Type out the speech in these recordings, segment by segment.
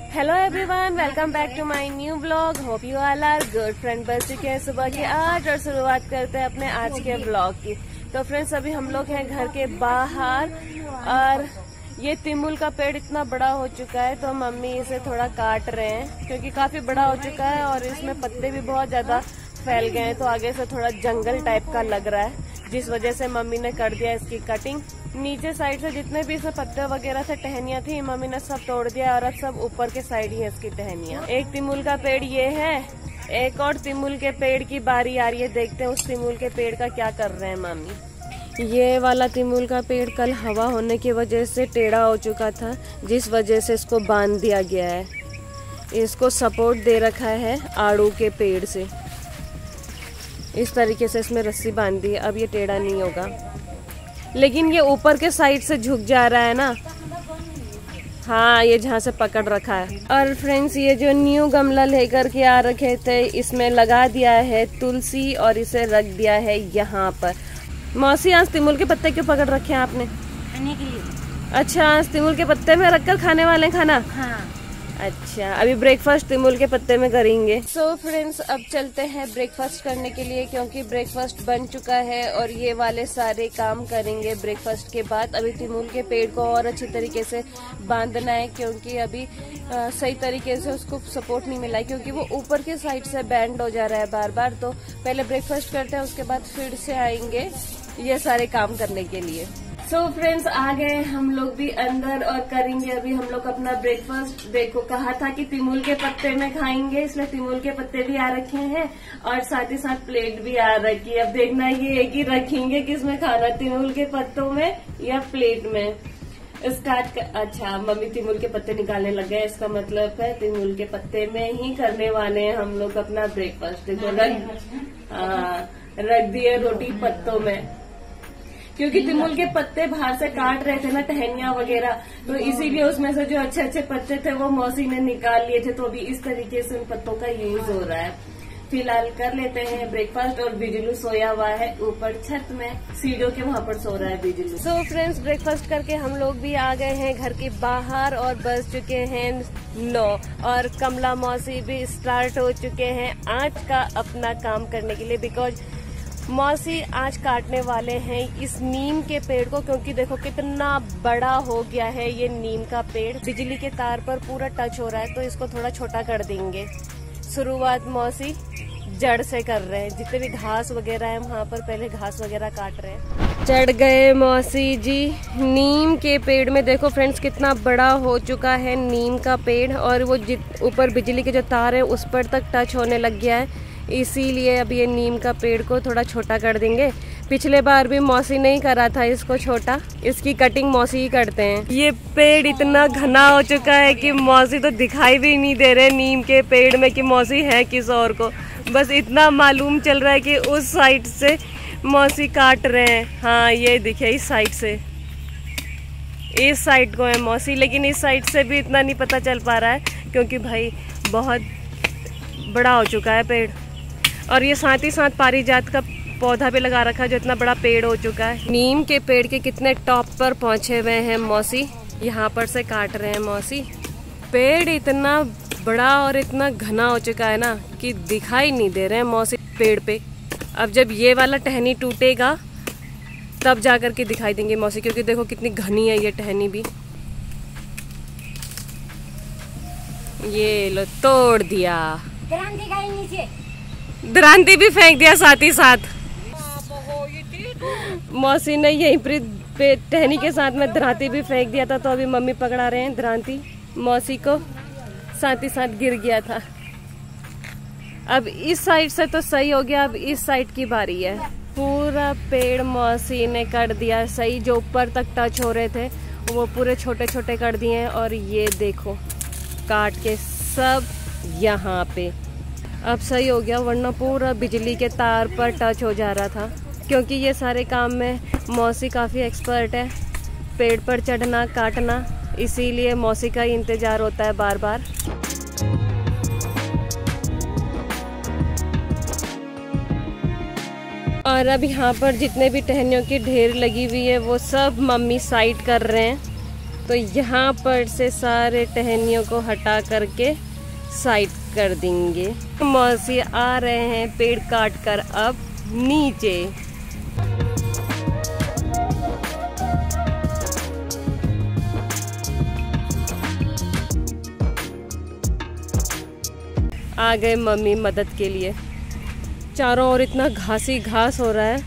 Hello everyone, welcome back to my new vlog. Hope you all are good. Friend बज चुके हैं सुबह के 8 और शुरुआत करते हैं अपने आज के व्लॉग की। तो फ्रेंड्स, अभी हम लोग हैं घर के बाहर और ये तिमुल का पेड़ इतना बड़ा हो चुका है तो मम्मी इसे थोड़ा काट रहे हैं क्योंकि काफी बड़ा हो चुका है और इसमें पत्ते भी बहुत ज्यादा फैल गए हैं, तो आगे से थोड़ा जंगल टाइप का लग रहा है, जिस वजह से मम्मी ने कर दिया इसकी कटिंग। नीचे साइड से जितने भी इसमें पत्ते वगैरह से टहनियां थी मम्मी ने सब तोड़ दिया और अब सब ऊपर के साइड ही है इसकी टहनियां। एक तिमुल का पेड़ ये है, एक और तिमुल के पेड़ की बारी आ रही है। देखते हैं उस तिमुल के पेड़ का क्या कर रहे हैं मम्मी। ये वाला तिमुल का पेड़ कल हवा होने की वजह से टेढ़ा हो चुका था, जिस वजह से इसको बांध दिया गया है। इसको सपोर्ट दे रखा है आड़ू के पेड़ से, इस तरीके से इसमें रस्सी बांध दी है। अब ये टेढ़ा नहीं होगा, लेकिन ये ऊपर के साइड से झुक जा रहा है ना। हाँ, ये जहाँ से पकड़ रखा है। और फ्रेंड्स, ये जो न्यू गमला लेकर के आ रखे थे, इसमें लगा दिया है तुलसी और इसे रख दिया है यहाँ पर। मौसी, आज तिमुल के पत्ते क्यों पकड़ रखे हैं आपने? खाने के लिए। अच्छा, आज तिमुल के पत्ते में रखकर खाने वाले खाना? हाँ। अच्छा, अभी ब्रेकफास्ट तिमुल के पत्ते में करेंगे। सो फ्रेंड्स, अब चलते हैं ब्रेकफास्ट करने के लिए क्योंकि ब्रेकफास्ट बन चुका है और ये वाले सारे काम करेंगे ब्रेकफास्ट के बाद। अभी तिमुल के पेड़ को और अच्छी तरीके से बांधना है क्योंकि अभी सही तरीके से उसको सपोर्ट नहीं मिला है क्योंकि वो ऊपर के साइड से बैंड हो जा रहा है बार बार। तो पहले ब्रेकफास्ट करते हैं, उसके बाद फिर से आएंगे ये सारे काम करने के लिए। सो फ्रेंड्स, आ गए हम लोग भी अंदर और करेंगे अभी हम लोग अपना ब्रेकफास्ट। देखो, कहा था कि तिमुल के पत्ते में खाएंगे, इसलिए तिमुल के पत्ते भी आ रखे हैं और साथ ही साथ प्लेट भी आ रखी है। अब देखना ये है कि रखेंगे किसमें खाना, तिमुल के पत्तों में या प्लेट में। अच्छा, मम्मी तिमुल के पत्ते निकालने लग गए, इसका मतलब है तिमुल के पत्ते में ही करने वाले हैं हम लोग अपना ब्रेकफास्ट। देखो, रख दिए रोटी पत्तों में क्योंकि तिमुल के पत्ते बाहर से काट रहे थे ना, टहनियां वगैरह, तो इसीलिए उसमें से जो अच्छे अच्छे पत्ते थे वो मौसी ने निकाल लिए थे। तो अभी इस तरीके से उन पत्तों का यूज हो रहा है। फिलहाल कर लेते हैं ब्रेकफास्ट। और बिजलू सोया हुआ है ऊपर छत में, सीढ़ियों के वहां पर सो रहा है बिजलू। सो फ्रेंड्स, ब्रेकफास्ट करके हम लोग भी आ गए हैं घर के बाहर और बज चुके हैं 9 और कमला मौसी भी स्टार्ट हो चुके हैं आज का अपना काम करने के लिए बिकॉज मौसी आज काटने वाले हैं इस नीम के पेड़ को क्योंकि देखो कितना बड़ा हो गया है ये नीम का पेड़। बिजली के तार पर पूरा टच हो रहा है तो इसको थोड़ा छोटा कर देंगे। शुरुआत मौसी जड़ से कर रहे हैं, जितने भी घास वगैरह है वहाँ पर पहले घास वगैरह काट रहे हैं। चढ़ गए मौसी जी नीम के पेड़ में। देखो फ्रेंड्स, कितना बड़ा हो चुका है नीम का पेड़ और वो ऊपर बिजली के जो तार है उस पर तक टच होने लग गया है, इसीलिए अब ये नीम का पेड़ को थोड़ा छोटा कर देंगे। पिछले बार भी मौसी ने ही करा था इसको छोटा, इसकी कटिंग मौसी ही करते हैं। ये पेड़ इतना घना हो चुका है कि मौसी तो दिखाई भी नहीं दे रहे नीम के पेड़ में कि मौसी है किस और को। बस इतना मालूम चल रहा है कि उस साइड से मौसी काट रहे हैं। हाँ, ये दिखे इस साइड से, इस साइड को है मौसी, लेकिन इस साइड से भी इतना नहीं पता चल पा रहा है क्योंकि भाई बहुत बड़ा हो चुका है पेड़। और ये साथ ही साथ पारिजात का पौधा भी लगा रखा है जो इतना बड़ा पेड़ हो चुका है। नीम के पेड़ के कितने टॉप पर पहुंचे हुए हैं मौसी, यहाँ पर से काट रहे हैं मौसी। पेड़ इतना बड़ा और इतना घना हो चुका है ना कि दिखाई नहीं दे रहे हैं मौसी पेड़ पे। अब जब ये वाला टहनी टूटेगा तब जाकर के दिखाई देंगे मौसी, क्योंकि देखो कितनी घनी है ये टहनी भी। ये लो, तोड़ दिया, दरांती भी फेंक दिया साथ ही साथ। मौसी ने यहीं पर टहनी के साथ में दरांती भी फेंक दिया था, तो अभी मम्मी पकड़ा रहे हैं दरांती। मौसी को साथ ही साथ गिर गया था। अब इस साइड से तो सही हो गया, अब इस साइड की बारी है। पूरा पेड़ मौसी ने कर दिया सही, जो ऊपर तक टच हो रहे थे वो पूरे छोटे छोटे कर दिए हैं। और ये देखो काट के सब यहाँ पे अब सही हो गया, वरना पूरा बिजली के तार पर टच हो जा रहा था। क्योंकि ये सारे काम में मौसी काफ़ी एक्सपर्ट है, पेड़ पर चढ़ना काटना, इसीलिए मौसी का ही इंतज़ार होता है बार बार। और अब यहाँ पर जितने भी टहनियों की ढेर लगी हुई है वो सब मम्मी साइड कर रहे हैं। तो यहाँ पर से सारे टहनियों को हटा करके साइड कर देंगे। मौसी आ रहे हैं पेड़ काट कर अब नीचे। आ गए मम्मी मदद के लिए। चारों ओर इतना घासी घास हो रहा है।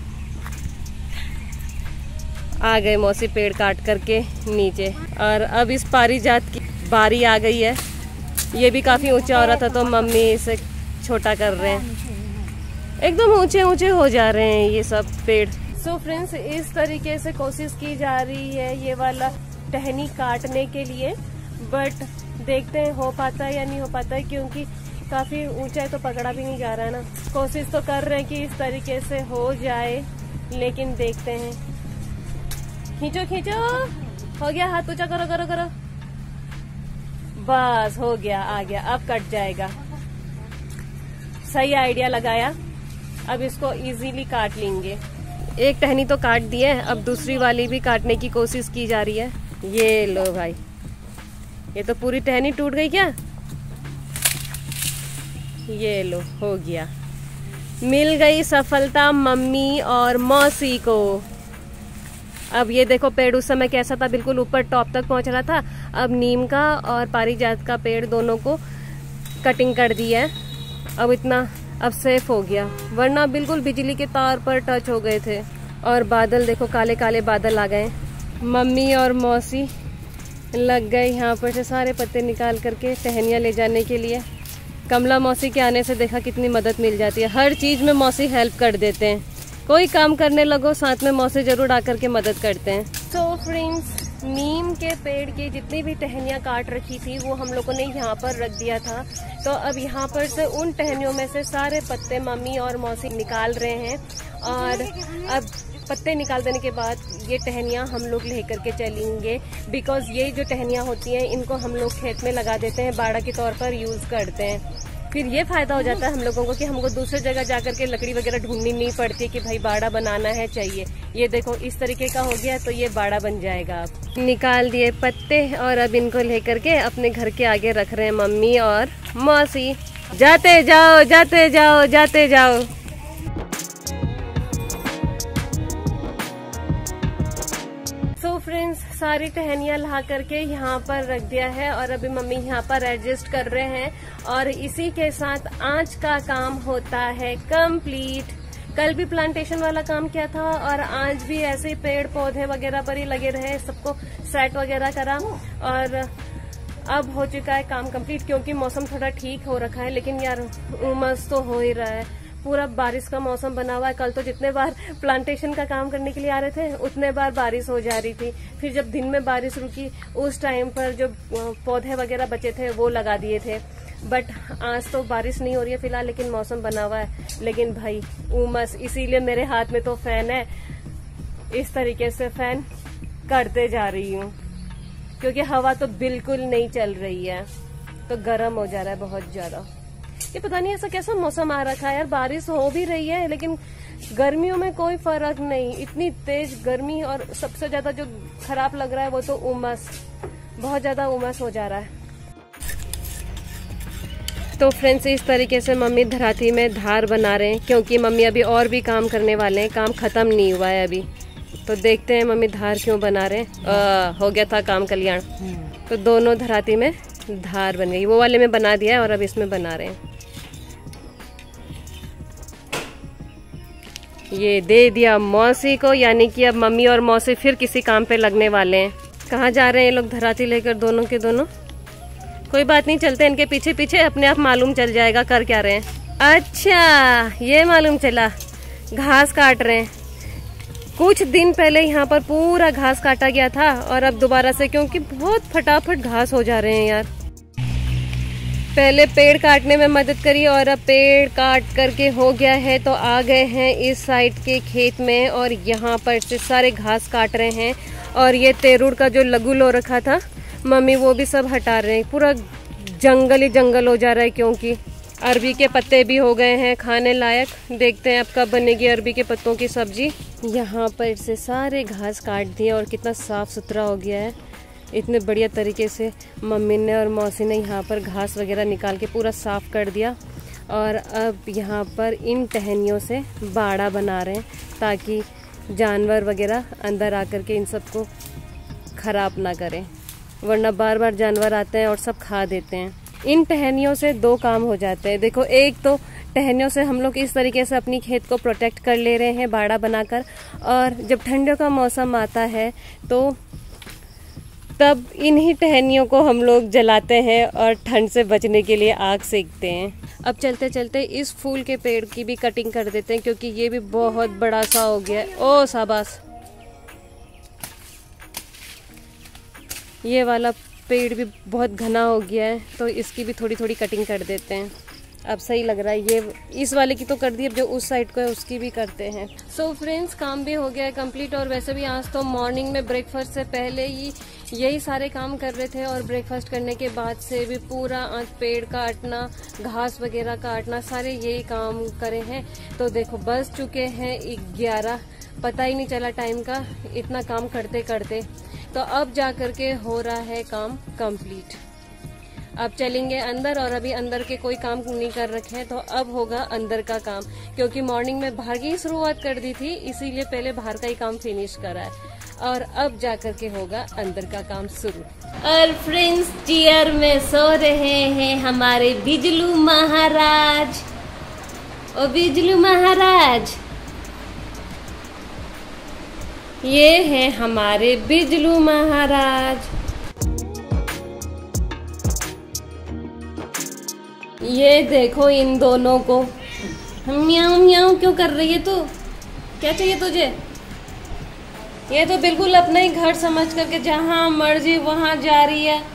आ गए मौसी पेड़ काट करके नीचे। और अब इस पारिजात की बारी आ गई है। ये भी काफी ऊंचा हो रहा था तो मम्मी इसे छोटा कर रहे हैं। एकदम ऊंचे ऊंचे हो जा रहे हैं ये सब पेड़। सो फ्रेंड्स, इस तरीके से कोशिश की जा रही है ये वाला टहनी काटने के लिए, बट देखते हैं हो पाता है या नहीं हो पाता है, क्योंकि काफी ऊंचा है तो पकड़ा भी नहीं जा रहा है ना। कोशिश तो कर रहे हैं कि इस तरीके से हो जाए, लेकिन देखते हैं। खींचो खींचो, हो गया, हाथ ऊंचा करो करो करो, बस हो गया, आ गया, अब कट जाएगा। सही आइडिया लगाया। अब इसको इजीली काट लेंगे। एक टहनी तो काट दी है, अब दूसरी वाली भी काटने की कोशिश की जा रही है। ये लो भाई, ये तो पूरी टहनी टूट गई क्या? ये लो, हो गया, मिल गई सफलता मम्मी और मौसी को। अब ये देखो पेड़ उस समय कैसा था, बिल्कुल ऊपर टॉप तक पहुंच रहा था। अब नीम का और पारिजात का पेड़ दोनों को कटिंग कर दी है। अब इतना अब सेफ हो गया, वरना बिल्कुल बिजली के तार पर टच हो गए थे। और बादल देखो, काले काले बादल आ गए। मम्मी और मौसी लग गए यहाँ पर से सारे पत्ते निकाल करके टहनियाँ ले जाने के लिए। कमला मौसी के आने से देखा कितनी मदद मिल जाती है। हर चीज में मौसी हेल्प कर देते हैं। कोई काम करने लगो साथ में मौसी जरूर आकर के मदद करते हैं। तो फ्रेंड्स, नीम के पेड़ की जितनी भी टहनियाँ काट रखी थी वो हम लोगों ने यहाँ पर रख दिया था। तो अब यहाँ पर से उन टहनियों में से सारे पत्ते मम्मी और मौसी निकाल रहे हैं। और अब पत्ते निकाल देने के बाद ये टहनियाँ हम लोग लेकर के चलेंगे, बिकॉज ये जो टहनियाँ होती हैं इनको हम लोग खेत में लगा देते हैं, बाड़ा के तौर पर यूज करते हैं। फिर ये फायदा हो जाता है हम लोगों को कि हमको दूसरी जगह जाकर के लकड़ी वगैरह ढूंढनी नहीं पड़ती कि भाई बाड़ा बनाना है चाहिए। ये देखो इस तरीके का हो गया तो ये बाड़ा बन जाएगा। अब निकाल दिए पत्ते और अब इनको लेकर के अपने घर के आगे रख रहे हैं मम्मी और मौसी। जाते जाओ जाते जाओ जाते जाओ। फ्रेंड्स, सारी टहनियाँ ला करके यहाँ पर रख दिया है और अभी मम्मी यहाँ पर एडजस्ट कर रहे हैं। और इसी के साथ आज का काम होता है कंप्लीट। कल भी प्लांटेशन वाला काम किया था और आज भी ऐसे पेड़ पौधे वगैरह पर ही लगे रहे, सबको सेट वगैरह करा और अब हो चुका है काम कंप्लीट। क्योंकि मौसम थोड़ा ठीक हो रखा है, लेकिन यार उमस तो हो ही रहा है। पूरा बारिश का मौसम बना हुआ है। कल तो जितने बार प्लांटेशन का काम करने के लिए आ रहे थे उतने बार बारिश हो जा रही थी। फिर जब दिन में बारिश रुकी उस टाइम पर जो पौधे वगैरह बचे थे वो लगा दिए थे। बट आज तो बारिश नहीं हो रही है फिलहाल, लेकिन मौसम बना हुआ है। लेकिन भाई उमस, इसीलिए मेरे हाथ में तो फैन है। इस तरीके से फैन करते जा रही हूँ क्योंकि हवा तो बिल्कुल नहीं चल रही है, तो गर्म हो जा रहा है बहुत ज्यादा। ये पता नहीं ऐसा कैसा मौसम आ रखा है यार। बारिश हो भी रही है लेकिन गर्मियों में कोई फर्क नहीं, इतनी तेज गर्मी। और सबसे ज्यादा जो खराब लग रहा है वो तो उमस, बहुत ज्यादा उमस हो जा रहा है। तो फ्रेंड्स, इस तरीके से मम्मी धराती में धार बना रहे हैं क्योंकि मम्मी अभी और भी काम करने वाले हैं, काम खत्म नहीं हुआ है अभी। तो देखते हैं मम्मी धार क्यों बना रहे हैं। हो गया था काम कल्याण। तो दोनों धराती में धार बन गई, वो वाले में बना दिया है और अब इसमें बना रहे हैं। ये दे दिया मौसी को, यानी कि अब मम्मी और मौसी फिर किसी काम पे लगने वाले हैं। कहाँ जा रहे हैं ये लोग धराती लेकर दोनों के दोनों? कोई बात नहीं, चलते इनके पीछे पीछे, अपने आप मालूम चल जाएगा कर क्या रहे हैं। अच्छा, ये मालूम चला, घास काट रहे हैं। कुछ दिन पहले यहाँ पर पूरा घास काटा गया था और अब दोबारा से, क्योंकि बहुत फटाफट घास हो जा रहे हैं यार। पहले पेड़ काटने में मदद करी और अब पेड़ काट करके हो गया है तो आ गए हैं इस साइड के खेत में और यहाँ पर से सारे घास काट रहे हैं। और ये तेरुड़ का जो लगुल हो रखा था मम्मी वो भी सब हटा रहे हैं। पूरा जंगल ही जंगल हो जा रहा है क्योंकि अरबी के पत्ते भी हो गए हैं खाने लायक। देखते हैं अब कब बनेगी अरबी के पत्तों की सब्जी। यहाँ पर से सारे घास काट दिए और कितना साफ सुथरा हो गया है। इतने बढ़िया तरीके से मम्मी ने और मौसी ने यहाँ पर घास वगैरह निकाल के पूरा साफ कर दिया। और अब यहाँ पर इन टहनियों से बाड़ा बना रहे हैं ताकि जानवर वगैरह अंदर आकर के इन सबको खराब ना करें, वरना बार बार जानवर आते हैं और सब खा देते हैं। इन टहनियों से दो काम हो जाते हैं। देखो, एक तो टहनियों से हम लोग इस तरीके से अपनी खेत को प्रोटेक्ट कर ले रहे हैं बाड़ा बनाकर, और जब ठंडियों का मौसम आता है तो तब इन्हीं टहनियों को हम लोग जलाते हैं और ठंड से बचने के लिए आग सेकते हैं। अब चलते चलते इस फूल के पेड़ की भी कटिंग कर देते हैं क्योंकि ये भी बहुत बड़ा सा हो गया है। ओ शाबाश, ये वाला पेड़ भी बहुत घना हो गया है तो इसकी भी थोड़ी थोड़ी कटिंग कर देते हैं। अब सही लग रहा है। ये इस वाले की तो कर दी, अब जो उस साइड को है उसकी भी करते हैं। सो फ्रेंड्स, काम भी हो गया है कंप्लीट। और वैसे भी आज तो मॉर्निंग में ब्रेकफास्ट से पहले ही यही सारे काम कर रहे थे और ब्रेकफास्ट करने के बाद से भी पूरा आज पेड़ काटना, घास वगैरह काटना, सारे यही काम करे हैं। तो देखो बज चुके हैं 11, पता ही नहीं चला टाइम का इतना काम करते करते। तो अब जा करके हो रहा है काम कंप्लीट। अब चलेंगे अंदर, और अभी अंदर के कोई काम नहीं कर रखे हैं तो अब होगा अंदर का काम, क्योंकि मॉर्निंग में बाहर की शुरुआत कर दी थी, इसीलिए पहले बाहर का ही काम फिनिश करा है और अब जा करके होगा अंदर का काम शुरू। और फ्रेंड्स, चेयर में सो रहे हैं हमारे बिजलू महाराज। ओ बिजलू महाराज, ये है हमारे बिजलू महाराज। ये देखो इन दोनों को, म्याऊं म्याऊं क्यों कर रही है तू? क्या चाहिए तुझे? ये तो बिल्कुल अपना ही घर समझ करके जहां मर्जी वहां जा रही है।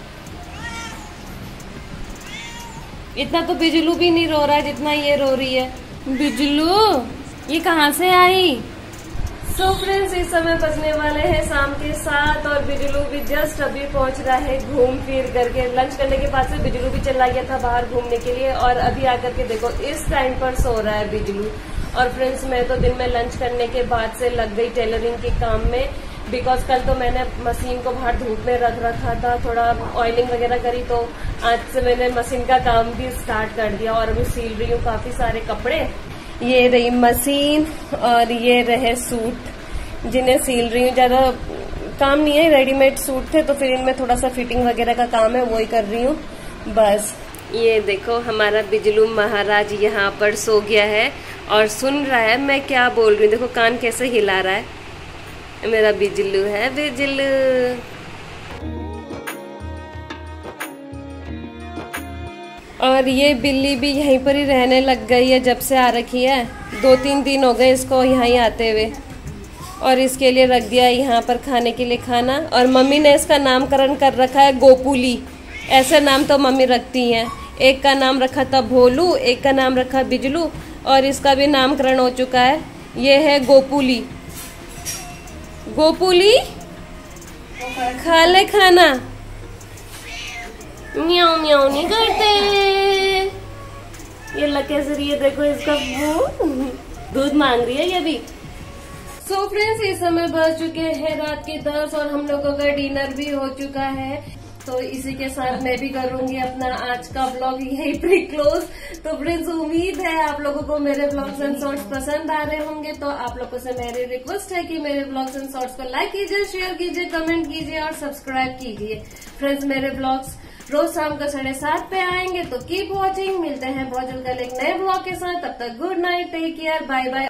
इतना तो बिजलू भी नहीं रो रहा है जितना ये रो रही है। बिजलू, ये कहाँ से आई? सो फ्रेंड्स, इस समय बजने वाले हैं शाम के 7 और बिजलू भी जस्ट अभी पहुंच रहा है घूम फिर करके। लंच करने के बाद से बिजलू भी चला गया था बाहर घूमने के लिए और अभी आकर के देखो इस टाइम पर सो रहा है बिजलू। और फ्रेंड्स, मैं तो दिन में लंच करने के बाद से लग गई टेलरिंग के काम में, बिकॉज कल तो मैंने मशीन को बाहर धूप में रख रखा था, थोड़ा ऑयलिंग वगैरह करी, तो आज से मैंने मशीन का काम भी स्टार्ट कर दिया और अभी सील रही हूँ काफी सारे कपड़े। ये रही मशीन और ये रहे सूट जिन्हें सील रही हूँ। ज्यादा काम नहीं है, रेडीमेड सूट थे तो फिर इनमें थोड़ा सा फिटिंग वगैरह का काम है, वही कर रही हूँ बस। ये देखो हमारा बिजलू महाराज यहाँ पर सो गया है और सुन रहा है मैं क्या बोल रही हूँ। देखो कान कैसे हिला रहा है। मेरा बिजलू है बिजलू। और ये बिल्ली भी यहीं पर ही रहने लग गई है जब से आ रखी है। 2-3 दिन हो गए इसको यहाँ ही आते हुए और इसके लिए रख दिया यहाँ पर खाने के लिए खाना। और मम्मी ने इसका नामकरण कर रखा है गोपुली। ऐसे नाम तो मम्मी रखती हैं। एक का नाम रखा था भोलू, एक का नाम रखा बिजलू और इसका भी नामकरण हो चुका है। ये है गोपुली। गोपुली खा ले खाना। म्याऊं म्याऊं नहीं करते। ये लके जरिए देखो इसका मुंह दूध मांग रही है ये भी। सो फ्रेंड्स, इस समय बज चुके हैं रात के 10 और हम लोगों का डिनर भी हो चुका है। तो इसी के साथ मैं भी करूंगी अपना आज का व्लॉग यहीं पे क्लोज। तो फ्रेंड्स, उम्मीद है आप लोगों को मेरे व्लॉग्स एंड शॉर्ट्स पसंद आ रहे होंगे। तो आप लोगों से मेरी रिक्वेस्ट है कि मेरे व्लॉग्स एंड शॉर्ट्स को लाइक कीजिए, शेयर कीजिए, कमेंट कीजिए और सब्सक्राइब कीजिए। फ्रेंड्स, मेरे व्लॉग्स रोज शाम को 7:30 पे आएंगे तो कीप वॉचिंग। मिलते हैं बहुत जल्द एक नए व्लॉग के साथ। तब तक good night, take care, bye bye.